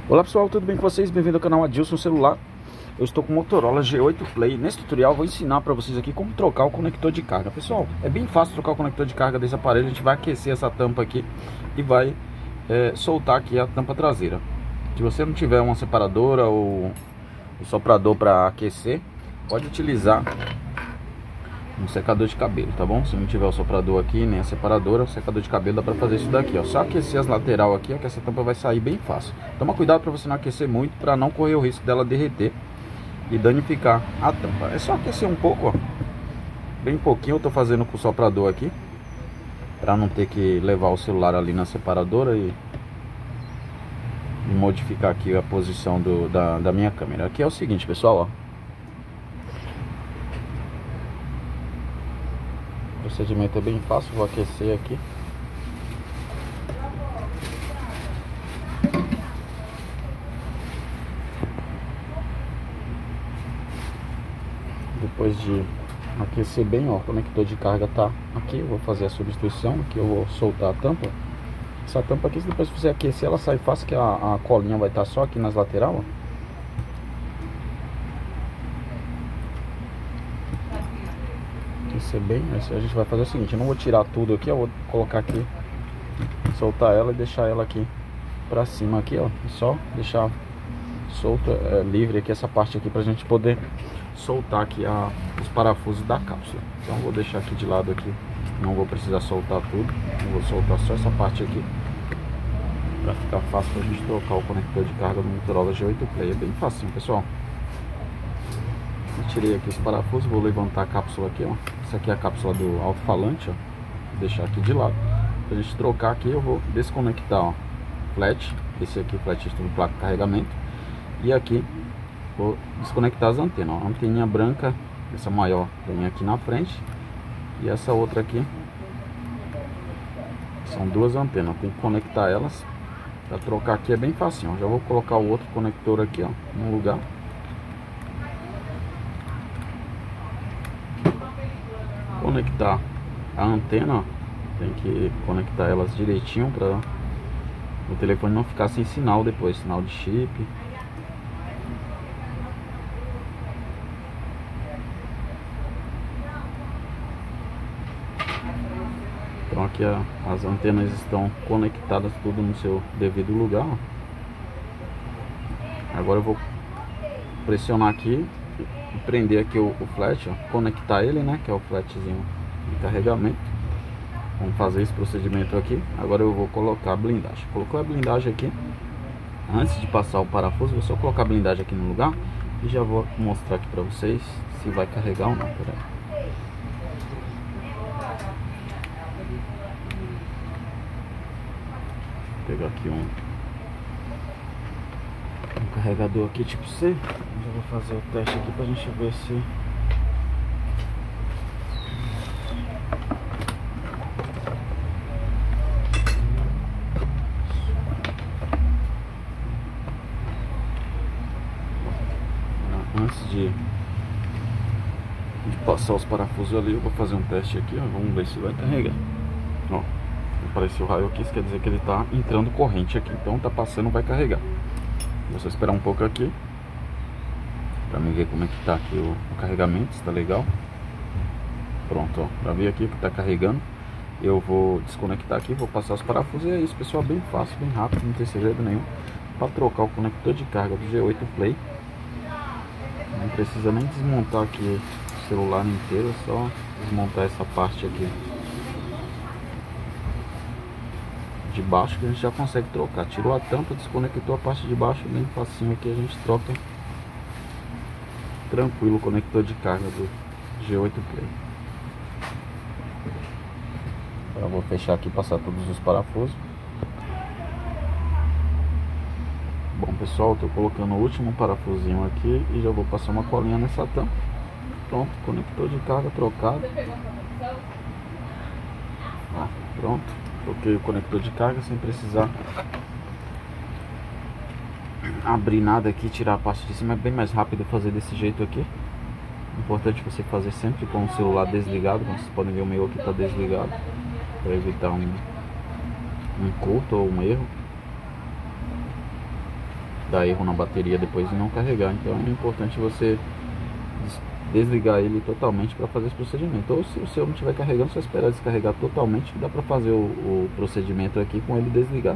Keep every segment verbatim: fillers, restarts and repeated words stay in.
Olá pessoal, tudo bem com vocês? Bem-vindo ao canal Adilson Celular. Eu estou com o Motorola G oito Play. Nesse tutorial eu vou ensinar para vocês aqui como trocar o conector de carga. Pessoal, é bem fácil trocar o conector de carga desse aparelho. A gente vai aquecer essa tampa aqui e vai é, soltar aqui a tampa traseira. Se você não tiver uma separadora ou um soprador para aquecer, pode utilizar um secador de cabelo, tá bom? Se não tiver o soprador aqui, nem a separadora, o secador de cabelo dá pra fazer isso daqui, ó. Só aquecer as lateral aqui, ó, que essa tampa vai sair bem fácil. Toma cuidado pra você não aquecer muito, pra não correr o risco dela derreter e danificar a tampa. É só aquecer um pouco, ó. Bem pouquinho, eu tô fazendo com o soprador aqui, pra não ter que levar o celular ali na separadora e, e modificar aqui a posição do, da, da minha câmera. Aqui é o seguinte, pessoal, ó. O procedimento é bem fácil, vou aquecer aqui. Depois de aquecer bem, ó, o conector de carga tá aqui. Eu vou fazer a substituição, aqui eu vou soltar a tampa. Essa tampa aqui, se depois você aquecer, ela sai fácil, que a, a colinha vai estar só aqui nas laterais, ó. Aquecer bem, a gente vai fazer o seguinte: eu não vou tirar tudo aqui, eu vou colocar aqui, soltar ela e deixar ela aqui pra cima aqui, ó. Só deixar solta, é, livre aqui essa parte aqui pra gente poder soltar aqui a, os parafusos da cápsula. Então eu vou deixar aqui de lado aqui, não vou precisar soltar tudo, eu vou soltar só essa parte aqui pra ficar fácil pra gente trocar o conector de carga do Motorola G oito Play. É bem facinho, pessoal. Eu tirei aqui os parafusos, vou levantar a cápsula aqui, ó. Essa aqui é a cápsula do alto-falante, ó. Vou deixar aqui de lado. Pra gente trocar aqui, eu vou desconectar, ó, flat. Esse aqui, flat do placa de carregamento. E aqui, vou desconectar as antenas, ó. A anteninha branca, essa maior, vem aqui na frente. E essa outra aqui, são duas antenas. Tem que conectar elas. Pra trocar aqui é bem facinho, ó. Já vou colocar o outro conector aqui, ó, no lugar. Conectar a antena, ó. Tem que conectar elas direitinho para o telefone não ficar sem sinal depois, sinal de chip. Então aqui a, as antenas estão conectadas tudo no seu devido lugar, ó. Agora eu vou pressionar aqui e prender aqui o, o flat, ó, conectar ele, né, que é o flatzinho de carregamento. Vamos fazer esse procedimento aqui. Agora eu vou colocar a blindagem. Colocou a blindagem aqui. Antes de passar o parafuso, vou só colocar a blindagem aqui no lugar e já vou mostrar aqui pra vocês se vai carregar ou não. Peraí. Vou pegar aqui um um carregador aqui tipo C. Eu já vou fazer o teste aqui pra gente ver se antes de, de passar os parafusos ali, eu vou fazer um teste aqui, ó. Vamos ver se vai carregar. Ó, apareceu o raio aqui, isso quer dizer que ele tá entrando corrente aqui. Então tá passando, vai carregar. Vou só esperar um pouco aqui pra mim ver como é que tá aqui o, o carregamento, se tá legal. Pronto, ó, pra ver aqui que tá carregando. Eu vou desconectar aqui, vou passar os parafusos. E é isso, pessoal, bem fácil, bem rápido, não tem segredo nenhum pra trocar o conector de carga do G oito Play. Não precisa nem desmontar aqui o celular inteiro, é só desmontar essa parte aqui de baixo que a gente já consegue trocar. Tirou a tampa, desconectou a parte de baixo, bem facinho aqui a gente troca tranquilo o conector de carga do G oito Play. Agora eu vou fechar aqui e passar todos os parafusos. Bom, pessoal, estou colocando o último parafusinho aqui e já vou passar uma colinha nessa tampa. Pronto, conector de carga trocado. Ah, pronto, troquei o conector de carga sem precisar abrir nada aqui, tirar a parte de cima. É bem mais rápido fazer desse jeito aqui. Importante você fazer sempre com o celular desligado. Como vocês podem ver, o meu aqui está desligado, para evitar um, um curto ou um erro. dar erro na bateria depois e não carregar. Então é importante você desligar ele totalmente para fazer esse procedimento. Ou se o seu não estiver carregando, só esperar descarregar totalmente, que dá para fazer o, o procedimento aqui com ele desligado.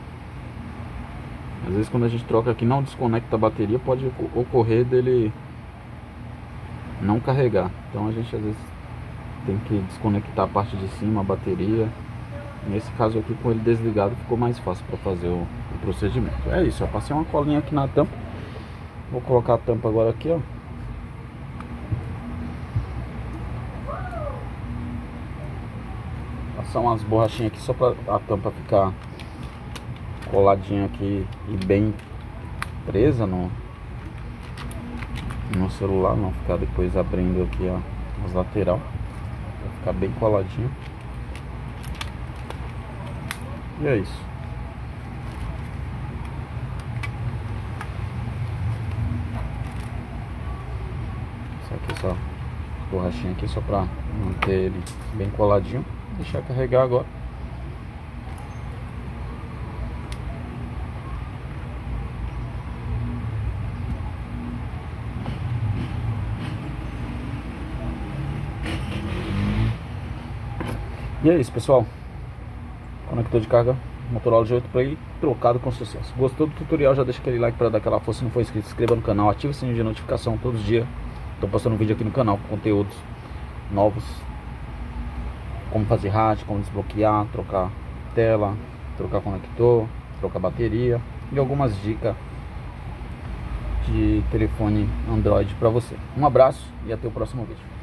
Às vezes quando a gente troca aqui não desconecta a bateria, pode ocorrer dele não carregar. Então a gente às vezes tem que desconectar a parte de cima, a bateria. Nesse caso aqui, com ele desligado, ficou mais fácil para fazer o, o procedimento. É isso, eu passei uma colinha aqui na tampa. Vou colocar a tampa agora aqui, ó. Passar umas borrachinhas aqui só para a tampa ficar coladinha aqui e bem presa no, no celular, não ficar depois abrindo aqui ó, as lateral, vai ficar bem coladinho. E é isso. Isso aqui só borrachinha aqui só para manter ele bem coladinho. Deixar carregar agora. E é isso, pessoal. Conector de carga Motorola G oito Play trocado com sucesso. Gostou do tutorial? Já deixa aquele like para dar aquela força. Se não for inscrito, se inscreva no canal, ative o sininho de notificação. Todos os dias estou postando vídeo aqui no canal com conteúdos novos, como fazer rádio, como desbloquear, trocar tela, trocar conector, trocar bateria e algumas dicas de telefone Android para você. Um abraço e até o próximo vídeo.